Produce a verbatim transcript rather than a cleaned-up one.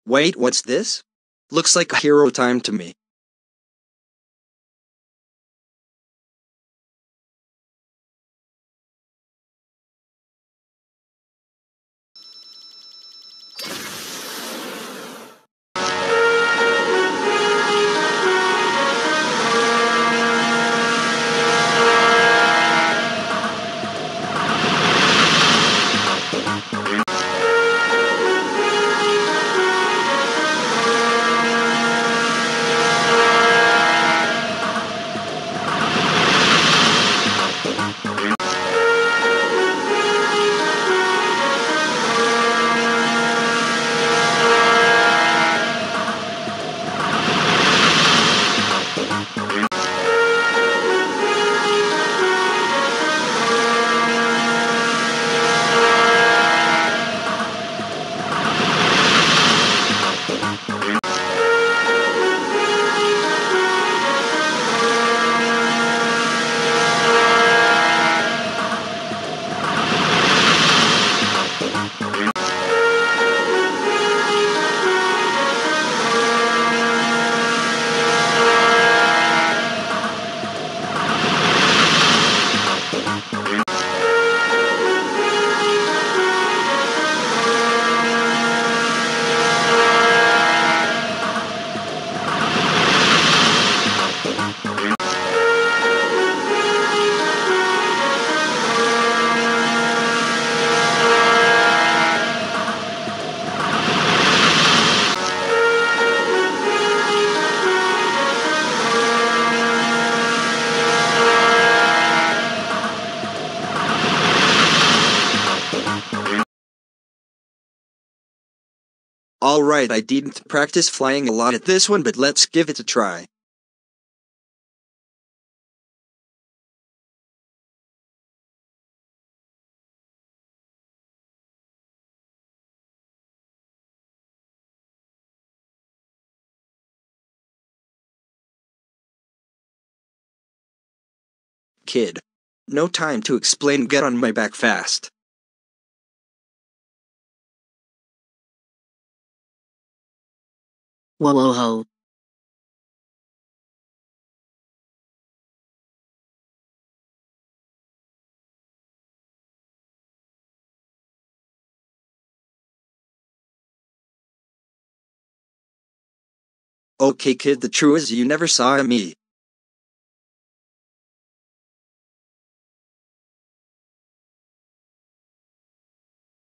Wait, what's this? Looks like hero time to me. Alright, I didn't practice flying a lot at this one, but let's give it a try. Kid. No time to explain, get on my back fast. Whoa, whoa, ho. Okay kid, the truth is you never saw me.